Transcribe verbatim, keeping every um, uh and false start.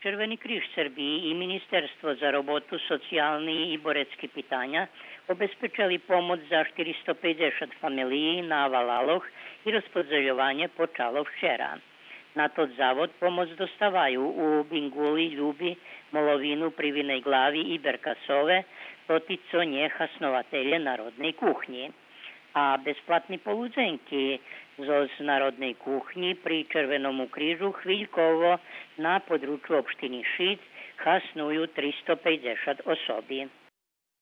Červený kríž Srbiji i Ministerstvo za robotu, socijalni i borecky pitanja obezpečili pomoć za štyristo päťdesiat familií na Valaloch i rozpodzeljovanje počalo včera. Na to zavod pomoć dostavaju u Binguli, Ljubi, Molovinu, Privinej glavi i Berkasove, totico nje hasnovatelje narodnej kuhnji. A besplatni poludzenki z narodnej kuhnji pri Červenom krížu chvíľkovo na području opštini Šic hasnuju tristo päťdesiat osobi.